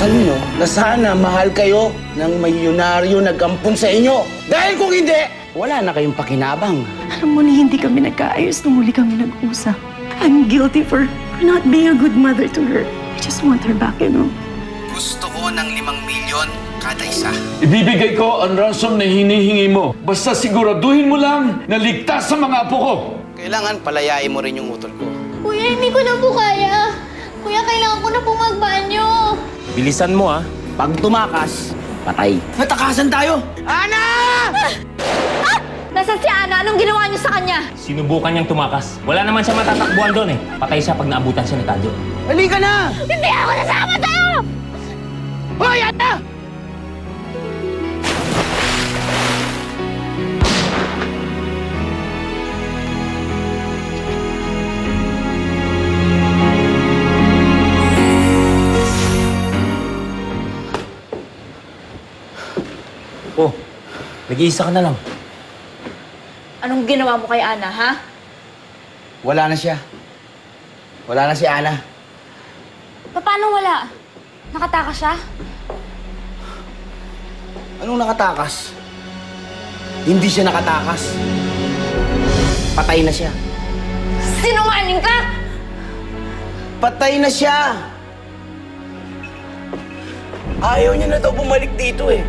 Ipagdasal niyo na sana mahal kayo ng milyonaryo na gampun sa inyo. Dahil kung hindi, wala na kayong pakinabang. Alam mo na hindi kami nagkaayos nung huli kami nag-usap. I'm guilty for not being a good mother to her. I just want her back, you know. Gusto ko ng 5 milyon kada isa. Ibibigay ko ang ransom na hinihingi mo. Basta siguraduhin mo lang na ligtas sa mga apo ko. Kailangan palayain mo rin yung utol ko. Kuya, hindi ko na po kaya. Kuya, kailangan ko na po magbanyo. Bilisan mo, ah. Pag tumakas, patay. Natakasan tayo! Ana! Nasaan si Ana? Anong ginawa niyo sa kanya? Sinubukan niyang tumakas. Wala naman siya matatakbuhan doon, eh. Patay siya pag naabutan siya ni Tadyo. Halika na! Hindi ako nasama sa'yo! Hoy, Ana! Oh, nag-iisa ka na lang. Anong ginawa mo kay Ana, ha? Wala na siya. Wala na si Ana. Paano wala? Nakatakas siya? Anong nakatakas? Hindi siya nakatakas. Patay na siya. Sinungaling ka! Patay na siya! Ayaw niya na daw bumalik dito eh.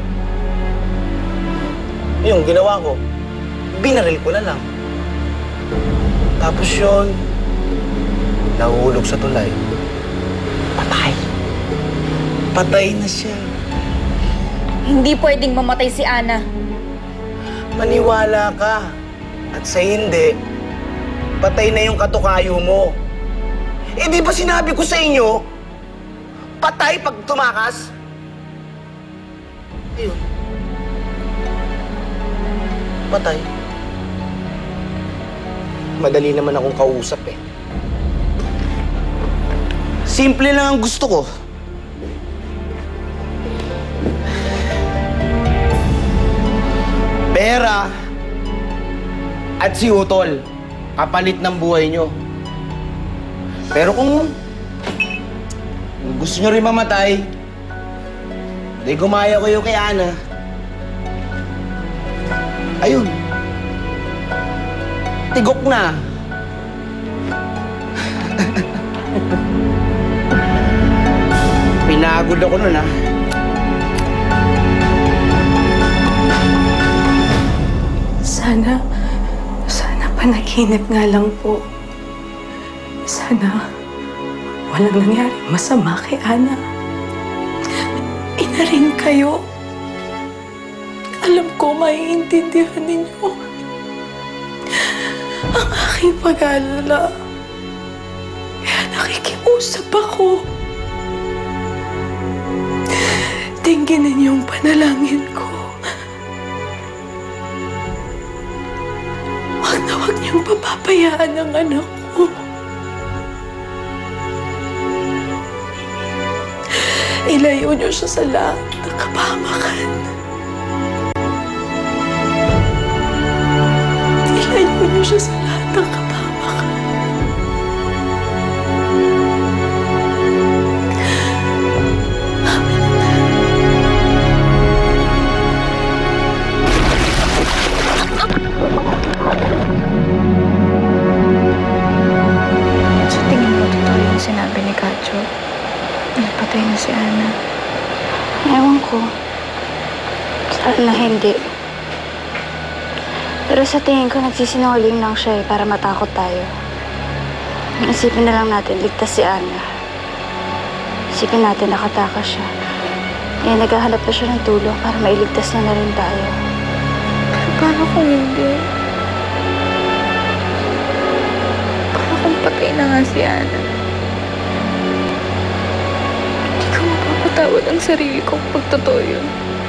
Yung ginawa ko, binaril ko na lang. Tapos yun, nahulog sa tulay. Patay. Patay na siya. Hindi pwedeng mamatay si Ana. Maniwala ka. At sa hindi, patay na yung katukayo mo. Eh di ba sinabi ko sa inyo, patay pag tumakas? Ayun. Patay. Madali naman akong kausap eh. Simple lang ang gusto ko. Pera at si Utol, kapalit ng buhay nyo. Pero kung gusto nyo rin mamatay, di gumaya kayo kay Ana. Ayun. Tigok na. Pinagod ako nun, ha? Sana panaginip nga lang po. Sana walang nangyaring masama kay Ana. Ina rin kayo. Alam ko maiintindihan ninyo ang aking pag-aalala. Kaya nakikiusap ako. Tingin ninyong panalangin ko. Huwag niyong papabayaan ang anak ko. Ilayo niyo siya sa lahat ng kapahamakan. Ilayo niyo siya sa lahat ng kapahamakan. Sa tingin mo, totoo yung sinabi ni Katyo? Napatay na si Ana. Ewan ko. Sana hindi. Pero sa tingin ko, nagsisinungaling lang siya para matakot tayo. Isipin na lang natin, ligtas si Ana. Isipin natin, nakatakas siya. Kaya naghahanap na siya ng tulong para mailigtas niya na rin tayo. Pero paano kung hindi? Paano kung patay na nga si Ana? Hindi ko mapapatawad ang sarili ko pag totoo yun.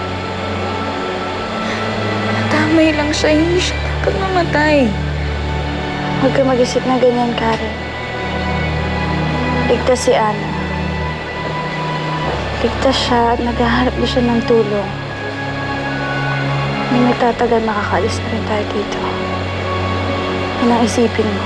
Natamay lang siya, hindi siya dapat mamatay. Huwag ka mag-isip na ganyan, Karen. Ligtas si Ana. Ligtas siya at naghahanap na siya ng tulong. May nagtatagal makakaalis na rin tayo dito. Yan ang isipin mo.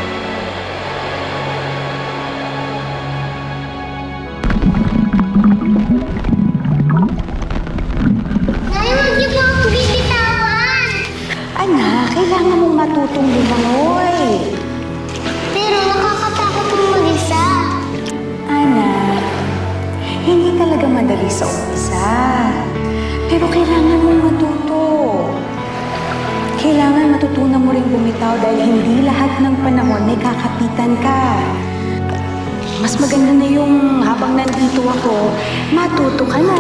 kailangan mong matutong lumangoy. Pero nakakatakot yung mag-isa. Ana, hindi talaga madali sa umpisa. Pero kailangan mong matuto. Kailangan matutunan mo rin bumitaw dahil hindi lahat ng panahon may kakapitan ka. Mas maganda na yung habang nandito ako, matuto ka na.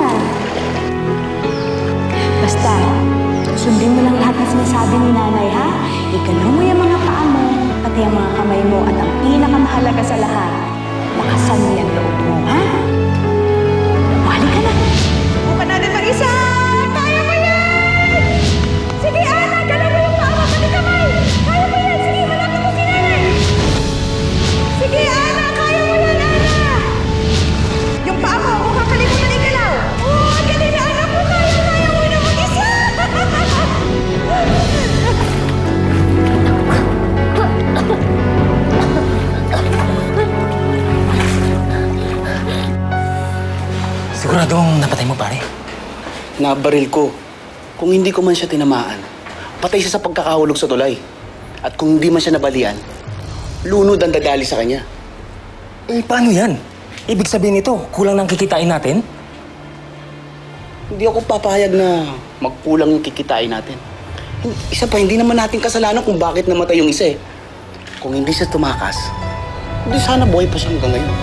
Basta, sundin mo lang lahat na sinasabi ni nanay, ha? Igalaw mo yung mga paa mo, pati ang mga kamay mo, at ang pinakamahalaga sa lahat, lakasan mo yung loob mo, ha? Mahali ka na. Bukan natin mag-isa! Kaya mo yan! Sige, Ana! Galaw mo yung paa mo, pati kamay! Kaya mo yan! Sige, malapit mo si nanay! Sige, Ana! Kaya mo yan, Ana! Yung paa mo, huwag kakalimutan igalaw! Oo, galing na, anak mo! Kaya mo na mag-isa! Siguradong napatay mo, pare? Nabaril ko. Kung hindi ko man siya tinamaan, patay siya sa pagkakahulog sa tulay. At kung hindi man siya nabalian, lunod ang dadali sa kanya. Eh, paano yan? Ibig sabihin nito, kulang nang kikitain natin? Hindi ako papayag na magkulang yung kikitain natin. Isa pa, hindi naman natin kasalanan kung bakit namatay yung isa eh. Kung hindi siya tumakas, hindi sana buhay pa siya hanggang ngayon.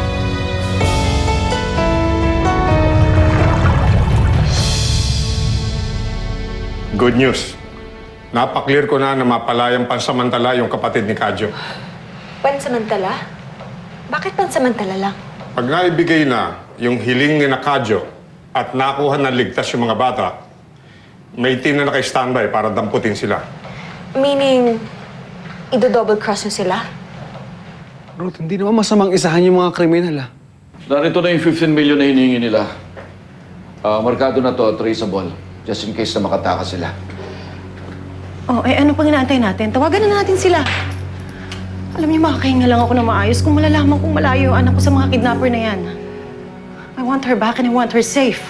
Good news. Napaklear ko na mapalayang pansamantala yung kapatid ni Kadyo. Pansamantala? Bakit pansamantala lang? Pag naibigay na yung hiling ni na Kadyo at nakuha na ligtas yung mga bata, may team na naka-standby para damputin sila. Meaning, ido-double cross nyo sila? Ruth, hindi naman masamang isahan yung mga kriminal, ah. Narito na yung 15 million na hinihingi nila. Markado na to, traceable. Just in case na makatakas sila. Oh, ano pang inaantay natin? Tawagan na natin sila. Alam niyo, makakahinga lang ako na maayos kung malalaman kong malayo yung anak ko sa mga kidnapper na yan. I want her back and I want her safe.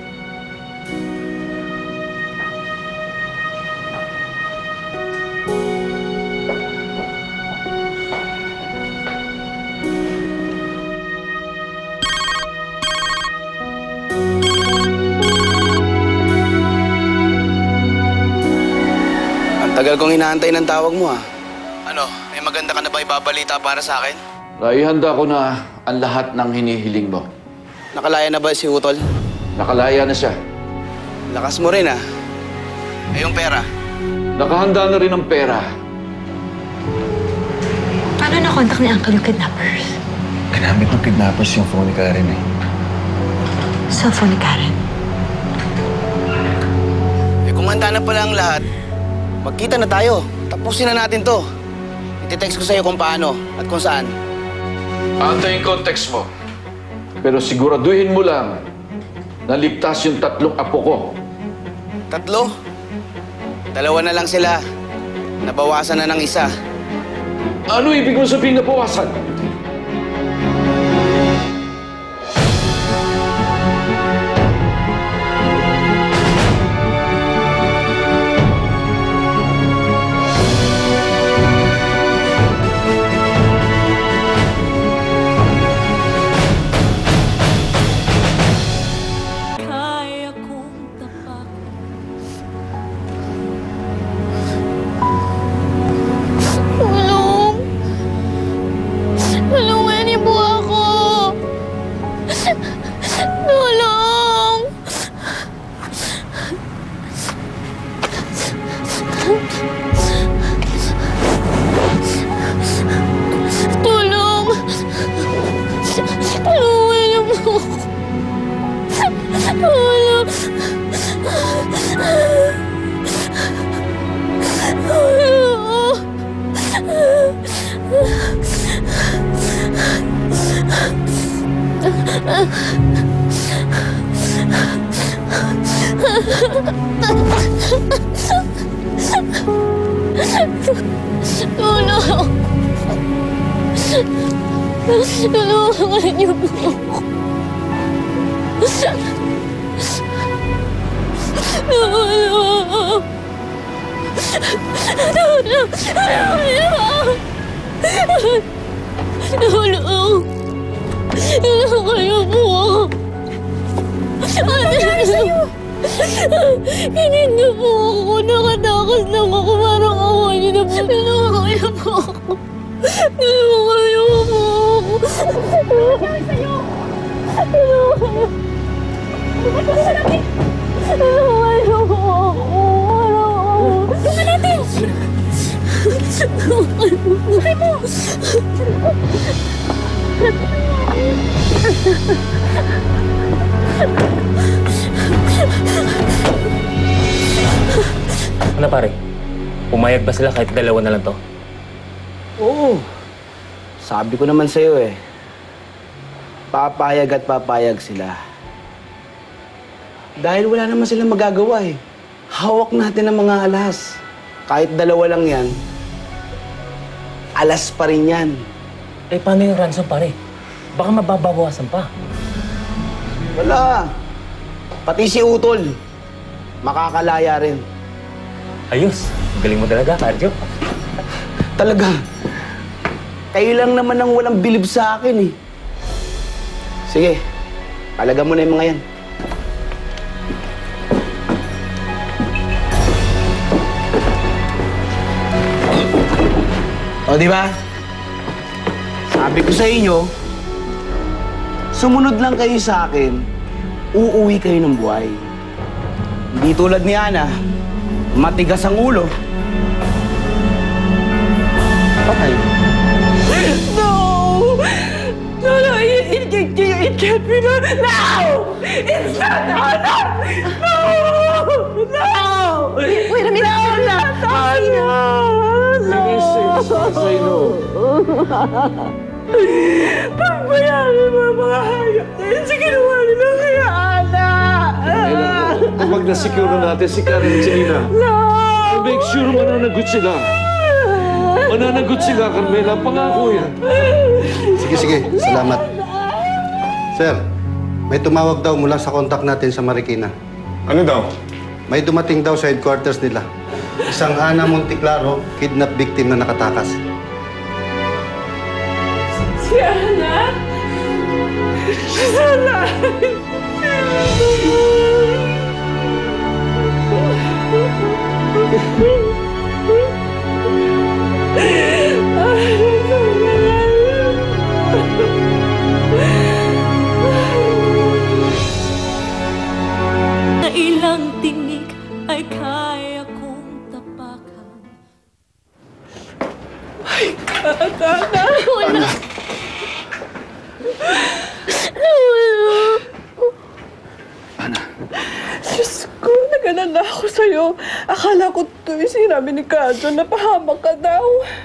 Tagal kong inaantay ng tawag mo ah. Ano, may maganda ka na ba ibabalita para sa akin? Naihanda ko na ang lahat ng hinihiling mo. Nakalaya na ba si Utol? Nakalaya na siya. Lakas mo rin ah. Eh yung pera? Nakahanda na rin ang pera. Paano na-contact ni Uncle yung kidnappers? Ginamit ng kidnappers yung phone ni Karen, eh. Cellphone ni Karen. Eh kung handa na pala ang lahat, magkita na tayo. Tapusin na natin to. Iti-text ko sa'yo kung paano at kung saan. Antayin ko ang text mo. Pero siguraduhin mo lang na ligtas yung 3 apo ko. 3? 2 na lang sila. Nabawasan na ng isa. Ano ibig mo sabihin na bawasan? Tulong! Tulungan niyo po ako! Tulong! Tulong! Tulungan niyo po ako! Tulong! Tulong! Tulungan niyo po ako. Tulong! Kayo po. Hindi niyo po ako. Nakatakas lang ako. Parang awa niyo na po. Kayo po ako. Kayo po ako. Kayo po ako. Tumba natin! Buhay mo! Ano pare? Pumayag ba sila kahit dalawa na lang to? Oo. Sabi ko naman sa'yo eh. Papayag at papayag sila. Dahil wala naman silang magagawa eh. Hawak natin ang mga alas. Kahit dalawa lang yan, alas pa rin yan. Eh, paano yung ransom pare? Baka mababawasan pa. Wala. Pati si Utol, makakalaya rin. Ayos. Galing mo talaga, Cardio. Talaga. Kayo lang naman ang walang bilib sa akin eh. Sige, alaga mo na yung mga yan. O, di ba? Sabi ko sa inyo, sumunod lang kayo sa akin, uuwi kayo ng buhay. Hindi tulad ni Ana, matigas ang ulo. Patay. No! No, no, it can't be done now! It's not done! No! No! Wait a minute! No! Pagbayaran mo ang mga hayop na yun sa ginawa nila kay Ana! Kapag na-secure na natin si Karen at si Nina, make sure mananagot sila. Mananagot sila, Carmela. Pangako yan. Sige. Salamat. Sir, may tumawag daw mula sa contact natin sa Marikina. Ano daw? May dumating daw sa headquarters nila. Isang Ana Monteclaro, kidnap victim na nakatakas. Si Ana? She's alive! Na ilang tinig ay kaya kong tapakan. Wala. Diyos ko, nag-alala ako sa'yo. Akala ko ito yung sinabi ni Kadyo na pahamak ka daw.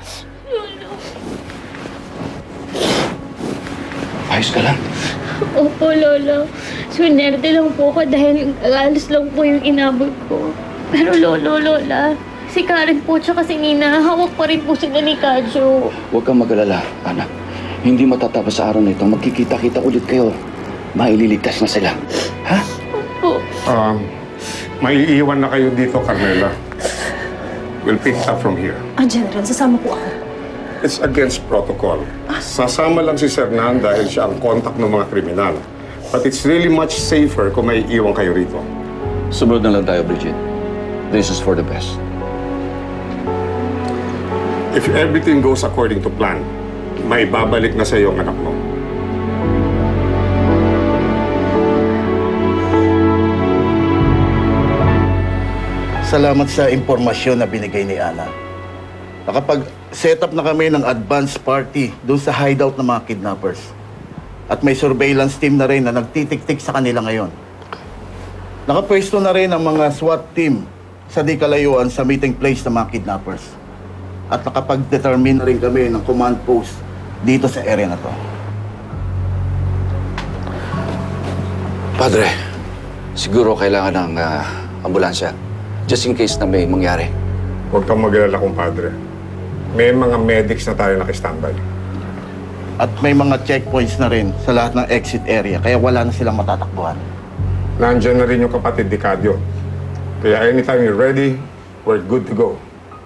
Ayos ka lang. Opo, Lola. Swinerte lang po ako dahil alas lang po yung inabot ko. Pero Lola, si Karen po tsaka si Nina, hawak pa rin po sila ni Kadyo. Huwag kang mag-alala, Ana. Hindi matatapos sa araw na ito. Magkikita-kita ulit kayo. Maililigtas na sila. Ha? Opo. May iiwan na kayo dito, Carmela. We'll pick it up from here. General, sasama po ako. It's against protocol. Sasama lang si Sir Nan dahil siya ang contact ng mga kriminal. But it's really much safer kung may iiwan kayo rito. Sumunod na lang tayo, Bridget. This is for the best. If everything goes according to plan, may babalik na sa iyo ang anak mo. Salamat sa impormasyon na binigay ni Ana. Nakapag-set up na kami ng advance party doon sa hideout ng mga kidnappers. At may surveillance team na rin na nagtitik-tik sa kanila ngayon. Nakapwesto na rin ang mga SWAT team sa di kalayuan sa meeting place ng mga kidnappers. At nakapag-determine na rin kami ng command post dito sa area na to. Padre, siguro kailangan ng ambulansya. Just in case na may mangyari. Huwag kang mag-alala, kumpadre. May mga medics na tayo nakistandby. At may mga checkpoints na rin sa lahat ng exit area, kaya wala na silang matatakbuhan. Nandiyan na rin yung kapatid ni Kadyo. Kaya anytime you're ready, we're good to go.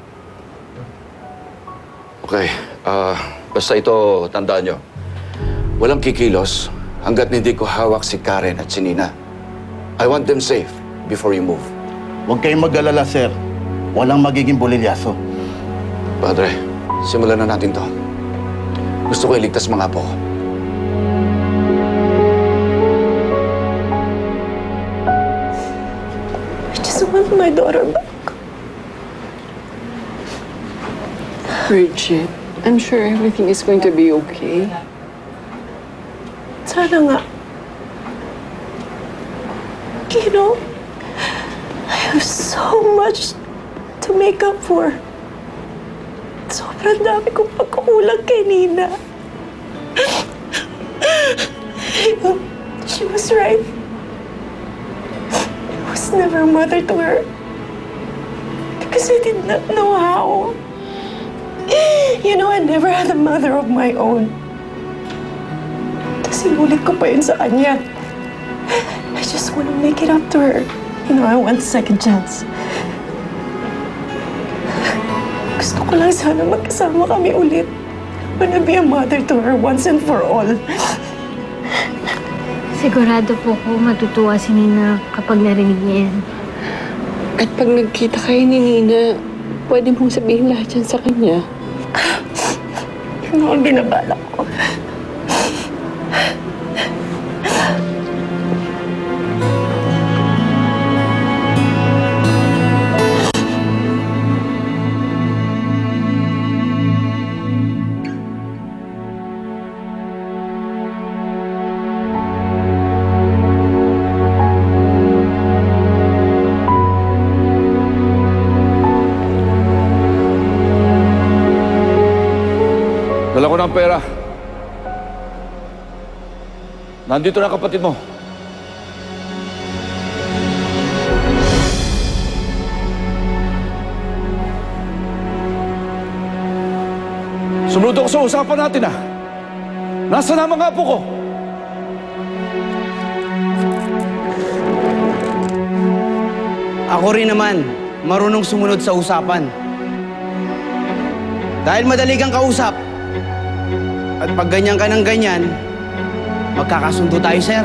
Okay, basta ito, tandaan nyo. Walang kikilos hanggat hindi ko hawak si Karen at si Nina. I want them safe before you move. Huwag kayong mag-alala, sir. Walang magiging bulilyaso. Padre, simulan na natin to. Gusto ko iligtas mga apo ko. I just want my daughter back. Bridget, I'm sure everything is going to be okay. Sana nga. You know, I have so much to make up for. Sobrang dami kong pagkukulang kay Nina. She was right. I was never a mother to her. Because I did not know how. You know, I never had a mother of my own. Tapos inulit ko pa yun sa kanya. I just want to make it up to her. You know, I want a second chance. Gusto ko lang sana magkasama kami ulit. I want to be a mother to her once and for all. Sigurado po ko matutuwa si Nina kapag narinig niya yan. At pag nagkita kayo ni Nina, pwede mong sabihin lahat yan sa kanya. Ano ang binabalak ko? Dala ko ng pera. Nandito na kapatid mo. Sumunod ako sa usapan natin, ah. Nasaan na mga apo ko? Ako rin naman, marunong sumunod sa usapan. Dahil madali kang kausap. At pag ganyan ka ng ganyan, magkakasundo tayo, sir.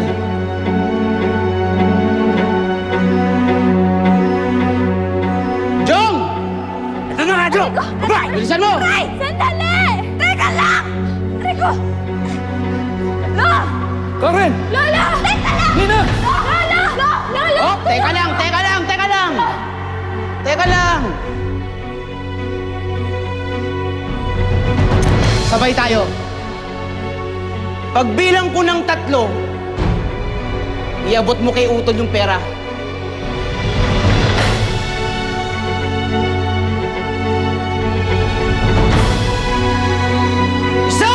Jong! Ito na nga, Jong! Ba! Bilisan mo! Ay! Sandali! Teka lang! Rico! Lo! Karen! Lola! Teka lang! Nina! Lola! Lola! Oh, teka lang! Teka lang! Teka lang! Teka lang! Sabay tayo. Pagbilang ko ng 3, iabot mo kay Utol yung pera. Isa!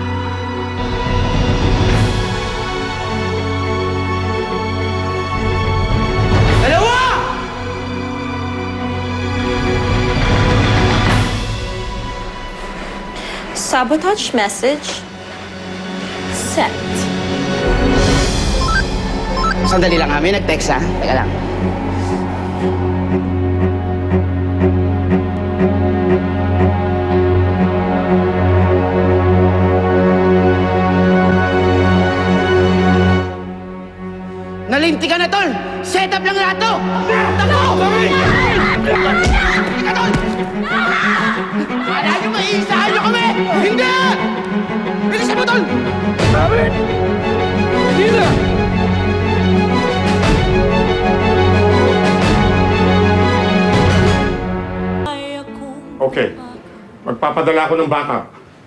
Dalawa! Sabotage message sent. Sandali lang kami, nag-text ha. Teka lang. Nalinti ka na, Tol! Set up lang lahat to! Tako! Teka, Tol! Kala nyo maiisahan nyo kami! Hindi! Bilisan mo, Tol! Sabi! Hindi na! Okay. Magpapadala ako ng backup.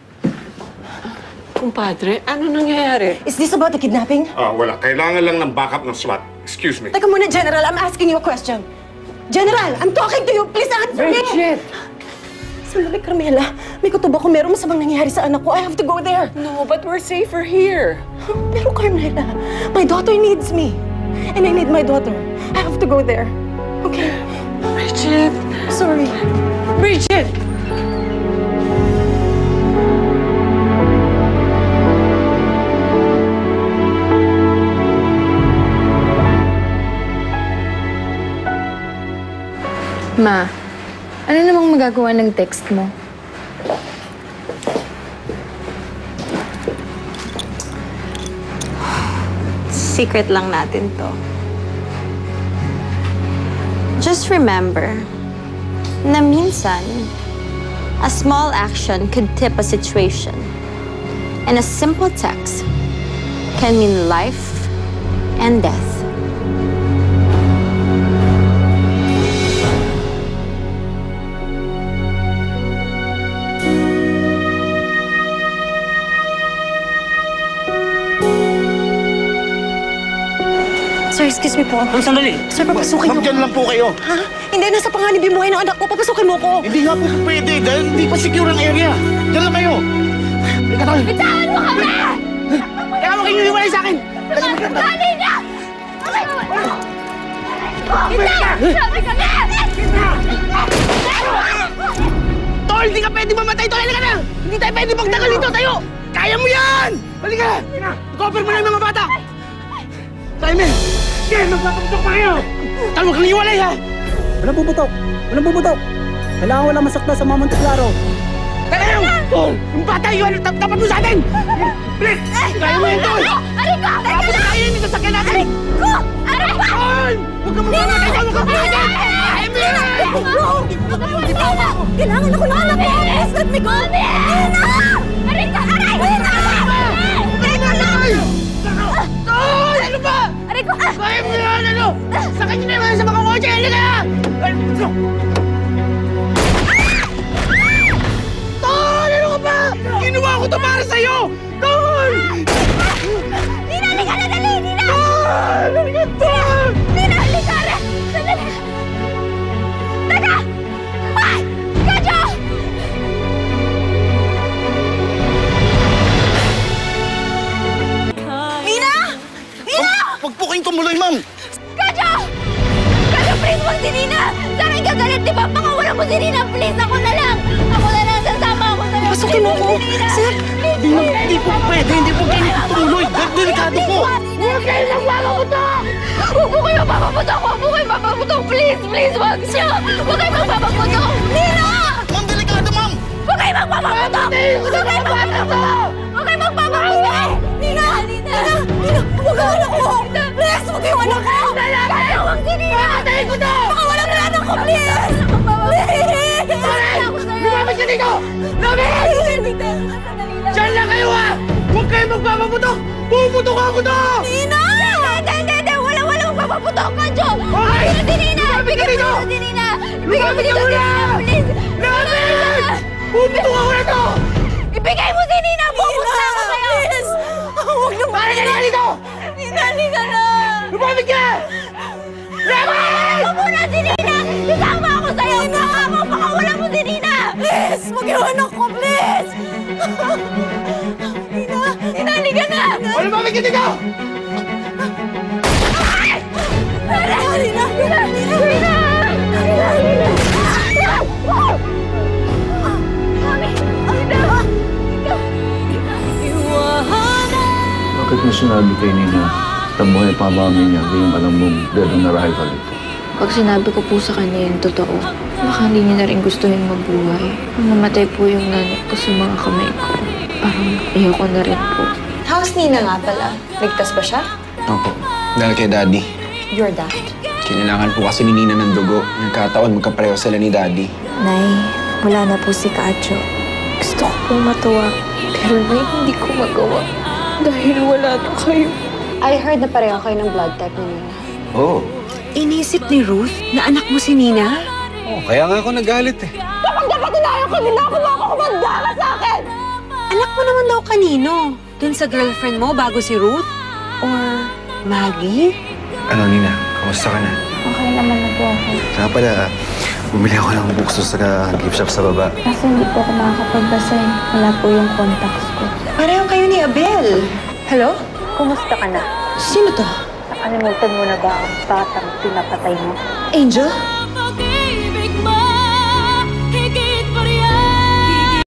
Kumpadre, ano nangyayari? Is this about the kidnapping? Wala. Kailangan lang ng backup ng SWAT. Excuse me. Teka muna, General. I'm asking you a question. General, I'm talking to you. Please answer me! Bridget! Sandali, Carmela. May kutob ako. Merong masamang nangyayari sa anak ko. I have to go there. No, but we're safer here. Pero, Carmela, my daughter needs me. And I need my daughter. I have to go there. Okay? Bridget! Sorry. Bridget! Ma, Ano namang magagawa ng text mo? Secret lang natin to. Just remember na minsan, a small action could tip a situation. And a simple text can mean life and death. Sir, excuse me po. Sandali. Sir, papasukin Ma'am, mo. dyan lang po kayo. Ha? Hindi, nasa panganib yung buhay ng anak ko. Papasukin mo ko. Hindi nga po pwede dahil hindi pa secure ang area. Dyan lang kayo. Halika tayo. Bitawan mo kami! Kaya mo kayo iwalay sa akin. Dali na! Sabi ka na! Tol, hindi ka pwede mamatay, Tol. Halika na. Hindi tayo pwede magtagal dito. Tayo. Kaya mo yan. Halika. Cover mo na yung mga bata. Simon! Sige, magpapaputok pa kayo! Tal, huwag kang iwalay, ha! Walang bubutok! Walang bubutok! Kailangan walang masakta sa mga Monteklaro! Teka lang! Tol! Yung bata yun! Tapat mo sa atin! Bilis! Kaya mo yan, Tol! Ariko! Tapos tayo yun! Sasakyan natin! Ariko! Ariko! Tol! Huwag kang mamamatay! Tol! Huwag kang mamamatay! Kaya mo yan! Kailangan ako ng anak ko! Let me go! Nina! Ariko! Aray! Nina! Teka lang! Tol! Ano ba? Ariko! Kaya mo yan! Ano? Sakay niyo naman sa mga kotse! Halika! Tol! Ano ka ba? Ginawa ko to para sa'yo! Tol! Nina, halika na! Dali! Nina! Tol! Halika, Tol! Nina, halika! Sandali! Teka! Ay! Kadyo! Nina! Nina! Huwag po kayong tumuloy, ma'am! Kadyo! Kadyo, please, wag si Nina! Sana ikagalit, di ba? Pangawalan mo si Nina, please! Ako na lang! Ako na lang! Sasama ako sa'yo! Pasukin mo ko. Sir! Hindi po pwede! Hindi po kayo tumuloy! Delikado po! Huwag kayo magpapaputok! Huwag po kayo magpapaputok! Huwag po kayo magpapaputok! Please! Please! Wag siya! Huwag kayo magpapaputok! Nina! Ma'am, delikado, ma'am! Huwag kayo magpapaputok! Huwag kayo magpapaputok! Huwag kayo magpapaputok! Nina! Nina! Nina! Huwag ang anak ko! Please! Huwag yung anak ko! Kaya huwag si Nina! Patayin ko to! Baka walang anak ko! Please! Please! Lumapit ka dito! Lumapit! Diyan lang kayo, ha! Huwag kayo magpapaputok! Puputok ako to! Nina! Hindi! Walang magpapaputok ka, Jo! Hoy! Bigyan si Nina! Bigyan mo dito si Nina! Bigyan mo dito si Nina! Please! Lumapit! Puputok ako na to! Ibigay mo si Nina! Pupunta ako sa'yo! Please! Huwag naman! Pare ka dito! Nina, halika na! Lumapit ka! Lumapit! Huwag mo na si Nina! Sasama ako sa'yo! Baka mo! Pakawala mo si Nina! Please! Huwag yung anak ko! Please! Nina! Nina, halika na! O, lumapit ka dito! Nina! Nina! Nina! Nina! Nina! Bakit mo sinabi kay Nina na buhay pa mami niya ngayong alam mong dead on arrival ito? Pag sinabi ko po sa kanya yung totoo, baka hindi niya na rin gustuhin mabuhay. Mamatay po yung nanay ko sa mga kamay ko. Parang ayoko na rin po. How's Nina nga pala? Ligtas ba siya? Opo. Dahil kay Daddy. Your dad? Kailangan po kasi ni Nina ng dugo. Nagkataon magkapareho sila ni Daddy. Nay, wala na po si Kacho. Gusto ko pong matuwa, pero Nay, hindi ko magawa. Dahil wala na kayo. I heard na pareho kayo ng blood type ni Nina. Oo. Inisip ni Ruth na anak mo si Nina? Kaya nga ako nagalit eh. Kapag dapat tinayo ko, ninakuha ko kumanda ka sa akin! Anak mo naman daw kanino? Dun sa girlfriend mo bago si Ruth? Or Maggie? Ano, Nina? Kamusta ka na? Okay naman na po ako. Saka pala, bumili ako ng books doon sa gift shop sa baba. Kasi hindi po ako makakapagbasa eh. Wala po yung contacts ko. Pareho kayo ni Abel. Hello? Kumusta ka na? Sino to? Nakalimutan mo na ba ang batang pinapatay mo? Angel?